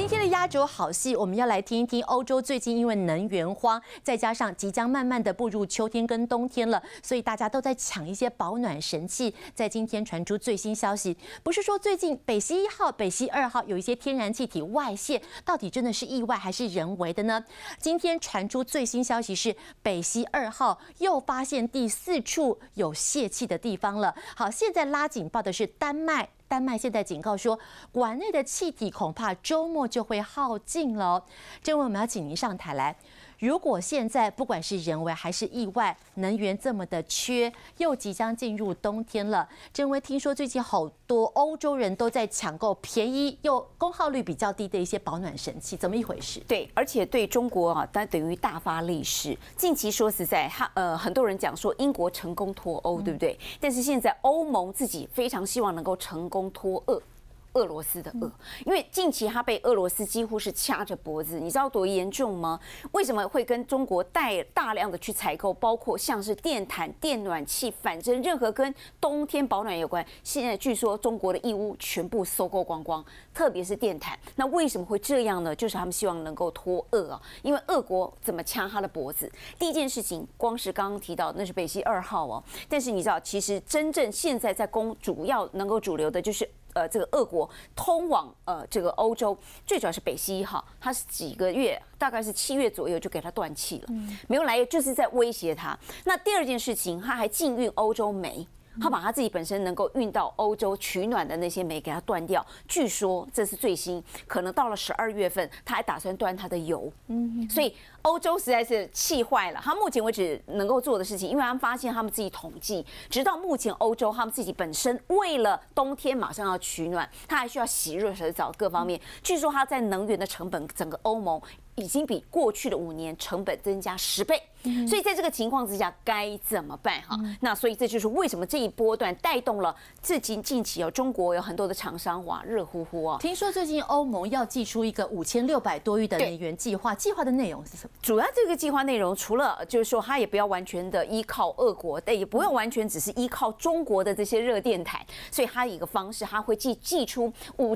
今天的压轴好戏，我们要来听一听欧洲最近因为能源荒，再加上即将慢慢的步入秋天跟冬天了，所以大家都在抢一些保暖神器。在今天传出最新消息，不是说最近北溪1号、北溪2号有一些天然气体外泄，到底真的是意外还是人为的呢？今天传出最新消息是北溪2号又发现第4处有泄气的地方了。好，现在拉警报的是丹麦。丹麦现在警告说，馆内的气体恐怕周末就会耗尽了哦。这位我们要请您上台来。如果现在不管是人为还是意外，能源这么的缺，又即将进入冬天了，郑威听说最近好多欧洲人都在抢购便宜又功耗率比较低的一些保暖神器，怎么一回事？ 对，而且对中国啊，它等于大发利市。近期说实在，很多人讲说英国成功脱欧，对不对？但是现在欧盟自己非常希望能够成功脱俄罗斯的俄，因为近期他被俄罗斯几乎是掐着脖子，你知道多严重吗？为什么会跟中国大量的去采购，包括像是电毯、电暖器，反正任何跟冬天保暖有关，现在据说中国的义乌全部收购光光，特别是电毯。那为什么会这样呢？就是他们希望能够脱俄啊，因为俄国怎么掐他的脖子？第一件事情，光是刚刚提到那是北溪2号哦，但是你知道，其实真正现在在主要能够主流的就是。这个俄国通往这个欧洲，最主要是北溪1号，它是几个月，大概是7月左右就给它断气了，没有来由就是在威胁它。那第二件事情，它还禁运欧洲煤。他把他自己本身能够运到欧洲取暖的那些煤给它断掉，据说这是最新，可能到了12月份，他还打算断它的油。所以欧洲实在是气坏了。他目前为止能够做的事情，因为他们发现他们自己统计，直到目前欧洲他们自己本身为了冬天马上要取暖，他还需要洗热水澡各方面。据说他在能源的成本，整个欧盟已经比过去的5年成本增加10倍。所以在这个情况之下该怎么办哈？那所以这就是为什么这一波段带动了近期有中国有很多的厂商哇热乎乎啊。 听说最近欧盟要祭出一个5600多亿的能源计划，计划的内容是什么？ 主要这个计划内容除了就是说它也不要完全的依靠俄国，但也不用完全只是依靠中国的这些热电毯，所以它有一个方式，它会寄出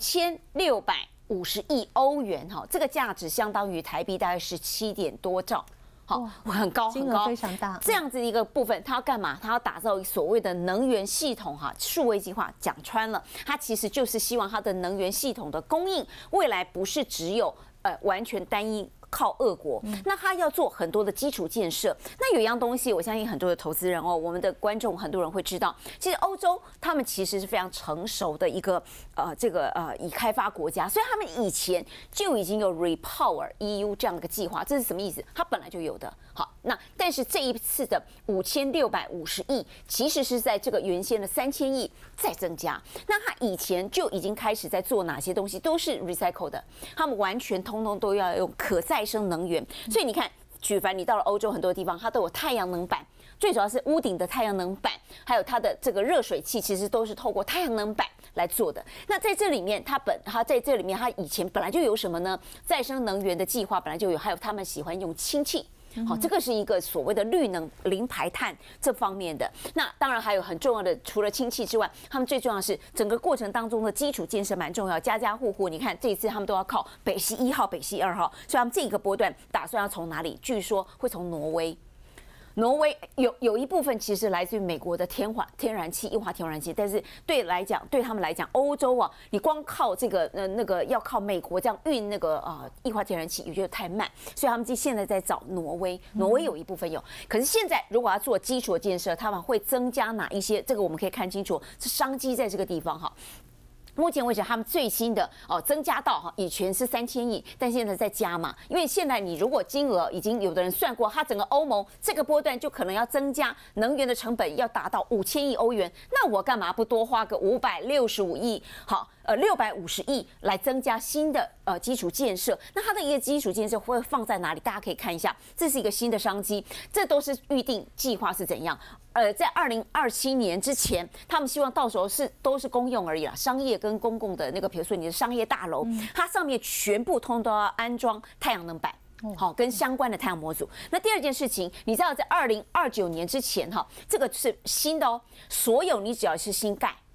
5650亿欧元哈，这个价值相当于台币大概17点多兆。好，很高， 金额非常大。 这样子一个部分，它要干嘛？它要打造所谓的能源系统哈，数位计划讲穿了，它其实就是希望它的能源系统的供应未来不是只有完全单一。靠俄国，那他要做很多的基础建设。那有一样东西，我相信很多的投资人哦，我们的观众很多人会知道，其实欧洲他们其实是非常成熟的一个已开发国家，所以他们以前就已经有 Repower EU 这样的一个计划。这是什么意思？它本来就有的。好，那但是这一次的5650亿，其实是在这个原先的3000亿再增加。那他以前就已经开始在做哪些东西，都是 recycle 的，他们完全通通都要用可再生能源。所以你看，举凡你到了欧洲很多地方，它都有太阳能板，最主要是屋顶的太阳能板，还有它的这个热水器，其实都是透过太阳能板来做的。那在这里面，它在这里面，它以前本来就有什么呢？再生能源的计划本来就有，还有他们喜欢用氢气。好，这个是一个所谓的绿能零排碳这方面的。那当然还有很重要的，除了氢气之外，他们最重要的是整个过程当中的基础建设蛮重要，家家户户，你看这一次他们都要靠北溪1号、北溪2号，所以他们这个波段打算要从哪里？据说会从挪威。挪威有一部分其实来自于美国的天然气、液化天然气，但是对他们来讲，欧洲啊，你光靠这个要靠美国这样运那个液化天然气，也觉得太慢，所以他们现在在找挪威。挪威有一部分有，可是现在如果要做基础建设，他们会增加哪一些？这个我们可以看清楚，是商机在这个地方哈。目前为止，他们最新的增加到以前是3000亿，但现在在加嘛，因为现在你如果金额已经有的人算过，它整个欧盟这个波段就可能要增加能源的成本要达到5000亿欧元，那我干嘛不多花个565亿？好。650亿来增加新的基础建设，那它的一个基础建设会放在哪里？大家可以看一下，这是一个新的商机，这都是预定计划是怎样？在2027年之前，他们希望到时候都是公用而已啦，商业跟公共的那个，比如说你的商业大楼，它上面全部通都要安装太阳能板。好，跟相关的太阳模组。那第二件事情，你知道在2029年之前哈，这个是新的哦，所有你只要是新盖。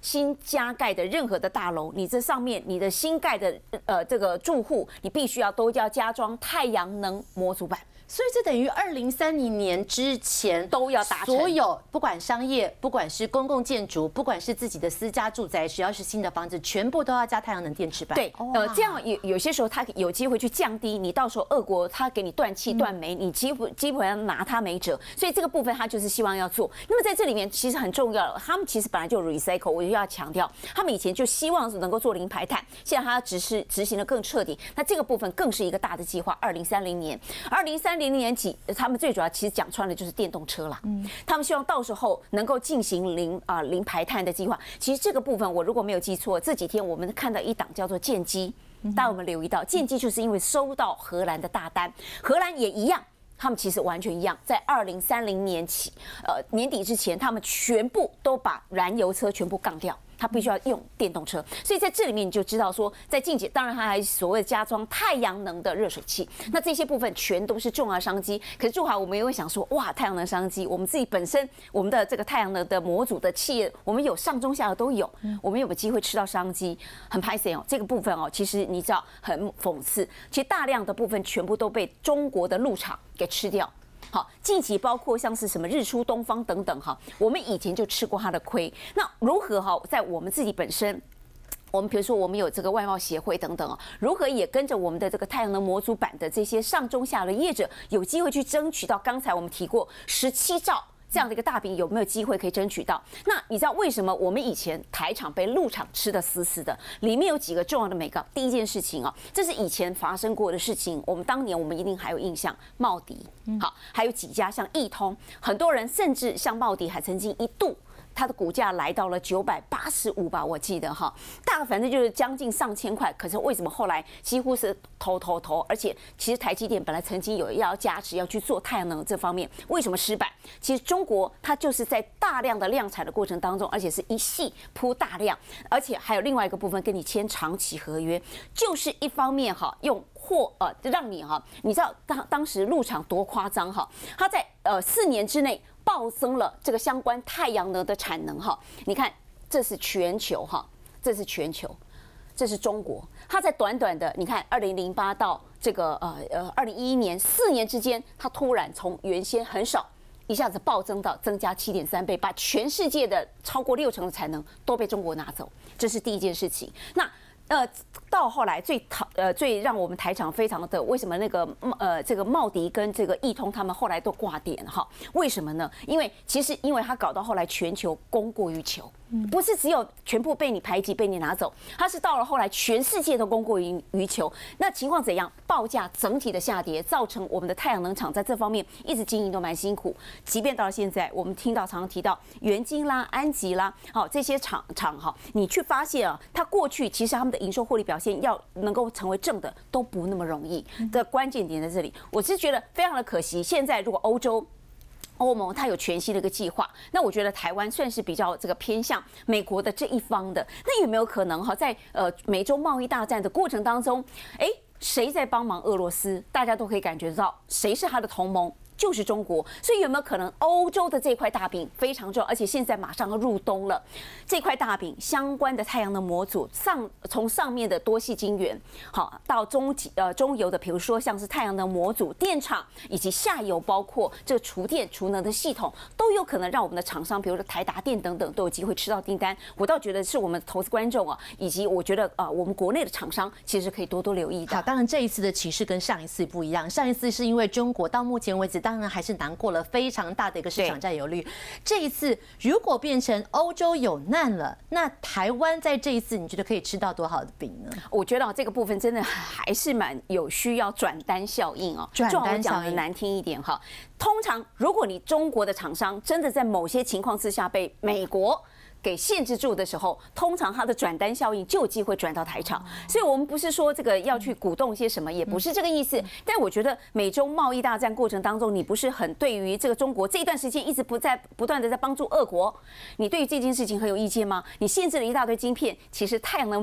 新加盖的任何的大楼，你这上面你的新盖的这个住户，你必须都要加装太阳能模组板。 所以这等于2030年之前都要达成， 所有不管商业，不管是公共建筑，不管是自己的私家住宅，只要是新的房子，全部都要加太阳能电池板。 对，这样有些时候它有机会去降低你到时候俄国它给你断气断煤，你基本上拿它没辙。所以这个部分它就是希望要做。那么在这里面其实很重要，他们其实本来就 recycle， 我就要强调，他们以前就希望能够做零排碳，现在它执行的更彻底。那这个部分更是一个大的计划，2030年，2030年起，他们最主要其实讲穿了就是电动车啦。他们希望到时候能够进行零排碳的计划。其实这个部分我如果没有记错，这几天我们看到一档叫做建机，大家有没有留意到？建机就是因为收到荷兰的大单，荷兰也一样。他们其实完全一样，在2030年起，年底之前，他们全部都把燃油车全部杠掉。它必须要用电动车，所以在这里面你就知道说，在近期，当然它还所谓的加装太阳能的热水器，那这些部分全都是重要商机。可是驻华我们也会想说，哇，太阳能商机，我们自己本身我们的这个太阳能的模组的企业，我们有上中下游都有，我们有没有机会吃到商机？很抱歉哦，这个部分哦，其实你知道很讽刺，其实大量的部分全部都被中国的陆厂给吃掉。好，近期包括像是什么日出东方等等哈，我们以前就吃过它的亏。那如何哈，在我们自己本身，我们比如说我们有这个外贸协会等等啊，如何也跟着我们的这个太阳能模组板的这些上中下的业者，有机会去争取到刚才我们提过17兆。这样的一个大饼有没有机会可以争取到？那你知道为什么我们以前台厂被陆厂吃得死死的？里面有几个重要的美感。第一件事情啊，这是以前发生过的事情，我们当年我们一定还有印象，茂迪，好，还有几家像易通，很多人甚至像茂迪还曾经一度。它的股价来到了985吧，我记得哈，反正就是将近上千块。可是为什么后来几乎是投？而且其实台积电本来曾经有要加持要去做太阳能这方面，为什么失败？其实中国它就是在大量的量产的过程当中，而且是一系铺大量，而且还有另外一个部分跟你签长期合约，就是一方面哈用让你哈，你知道当时陆厂多夸张哈，它在4年之内。暴增了这个相关太阳能的产能哈，你看这是全球哈，这是全球，这是中国，它在短短的你看2008到这个2011年4年之间，它突然从原先很少一下子暴增到增加7.3倍，把全世界的超过60%的产能都被中国拿走，这是第一件事情。那到后来最让我们台厂非常的为什么那个这个茂迪跟这个易通他们后来都挂点哈？为什么呢？因为它搞到后来全球供过于求，不是只有全部被你排挤被你拿走，它是到了后来全世界都供过于求。那情况怎样？报价整体的下跌，造成我们的太阳能厂在这方面一直经营都蛮辛苦。即便到了现在，我们常常提到元晶啦、安吉啦，好这些厂哈，你去发现啊，它过去其实他们的营收获利表现要能够成为正的都不那么容易的关键点在这里。我是觉得非常的可惜。现在如果欧盟它有全新的一个计划，那我觉得台湾算是比较这个偏向美国的这一方的，那有没有可能哈，在美洲贸易大战的过程当中，谁在帮忙俄罗斯？大家都可以感觉到谁是他的同盟。就是中国，所以有没有可能欧洲的这块大饼非常重要，而且现在马上要入冬了，这块大饼相关的太阳能模组从上面的多矽晶圆，好到中游的，比如说像是太阳能模组、电厂，以及下游包括这个厨电储能的系统，都有可能让我们的厂商，比如说台达电等等，都有机会吃到订单。我倒觉得是我们投资观众啊，以及我觉得我们国内的厂商其实可以多多留意的。 好，当然这一次的启示跟上一次不一样，上一次是因为中国到目前为止。当然还是囊括了非常大的一个市场占有率。这一次如果变成欧洲有难了，那台湾在这一次你觉得可以吃到多好的饼呢？ 我觉得这个部分真的还是蛮有需要转单效应哦。 转单效应讲的难听一点哈，通常如果你中国的厂商真的在某些情况之下被美国给限制住的时候，通常它的转单效应就有机会转到台厂。所以我们不是说这个要去鼓动些什么，也不是这个意思。但我觉得美中贸易大战过程当中，你不是很对于这个中国这一段时间一直不断的在帮助俄国，你对于这件事情很有意见吗？你限制了一大堆晶片，其实太阳能板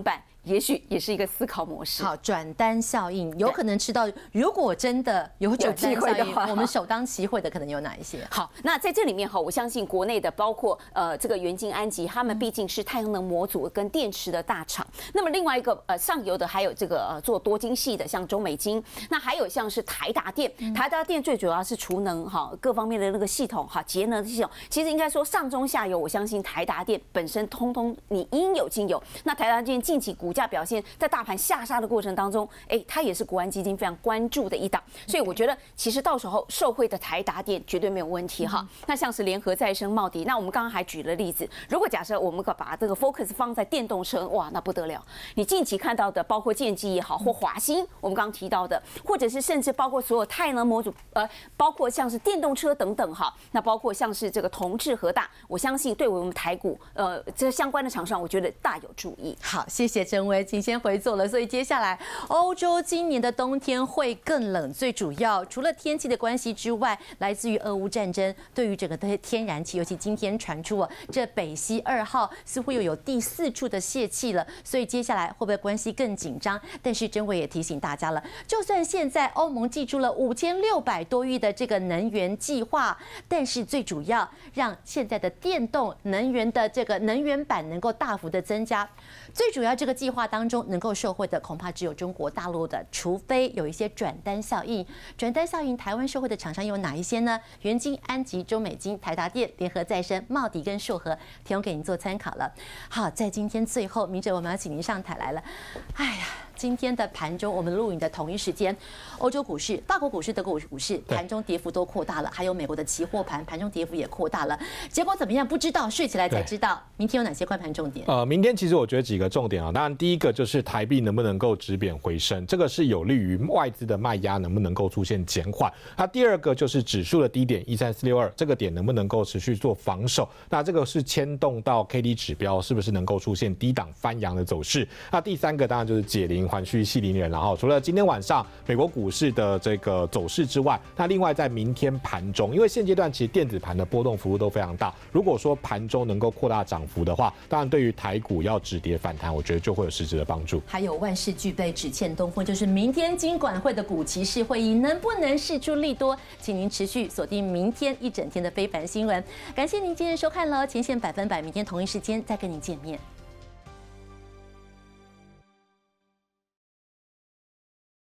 也许也是一个思考模式。 好，转单效应有可能吃到，如果真的有转单效应，我们首当其冲的可能有哪一些？ 好，那在这里面哈，我相信国内的包括这个元晶、安集，他们毕竟是太阳能模组跟电池的大厂。那么另外一个上游的还有这个做多晶系的，像中美晶，那还有像是台达电，台达电最主要是储能哈各方面的那个系统哈节能的系统，其实应该说上中下游，我相信台达电本身通通你应有尽有。那台达电近期股价表现在大盘下杀的过程当中，它也是国安基金非常关注的一档，所以我觉得其实到时候受惠的台达电绝对没有问题哈。那像是联合再生、茂迪，那我们刚刚还举了例子，如果假设我们把这个 focus 放在电动车，哇，那不得了！你近期看到的，包括建基也好，或华兴，我们刚刚提到的，或者是甚至包括所有太阳能模组，包括像是电动车等等哈，那包括像是这个同志和大，我相信对我们台股这相关的厂商，我觉得大有注意。 好，谢谢郑薇，请先回座了。所以接下来，欧洲今年的冬天会更冷，最主要除了天气的关系之外，来自于俄乌战争，对于整个的天然气，尤其今天传出这北溪2号似乎又有第4处的泄气了，所以接下来会不会关系更紧张？但是郑薇也提醒大家了，就算现在欧盟祭出了5600多亿的这个能源计划，但是最主要让现在的电动能源的这个能源版能够大幅的增加。最主要这个计划当中能够受惠的恐怕只有中国大陆的，除非有一些转单效应。转单效应，台湾受惠的厂商有哪一些呢？元晶、安集、中美晶、台达电、联合再生、茂迪跟硕和，提供给您做参考了。好，在今天最后，明哲我们要请您上台来了。哎呀，今天的盘中我们录影的同一时间，欧洲股市、法国股市、德国股市盘中跌幅都扩大了，还有美国的期货盘盘中跌幅也扩大了。结果怎么样？不知道，睡起来才知道。明天有哪些观盘重点？ 明天其实我觉得几个重点啊，当然第一个就是台币能不能够止贬回升，这个是有利于外资的卖压能不能够出现减缓。那第二个就是指数的低点13462这个点能不能够持续做防守，那这个是牵动到 KD 指标是不是能够出现低档翻扬的走势。那第三个当然就是解铃还须系铃人，然后除了今天晚上美国股市的这个走势之外，那另外在明天盘中，因为现阶段其实电子盘的波动幅度都非常大，如果说盘中能够扩大涨幅的话，当然对于台股要止跌反弹，我觉得就会有实质的帮助。 还有万事俱备，只欠东风，就是明天金管会的股期市会议能不能释出利多？请您持续锁定明天一整天的非凡新闻。感谢您今天收看了前线100分百，明天同一时间再跟您见面。